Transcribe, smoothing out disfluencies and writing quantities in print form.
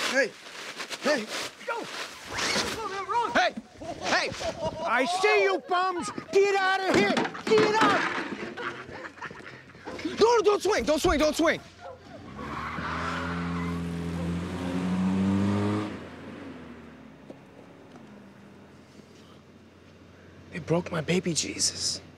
Hey, hey. Go! Hey, hey. I see you bums! Get out of here! Get out! Don't swing, don't swing, don't swing. They broke my baby Jesus.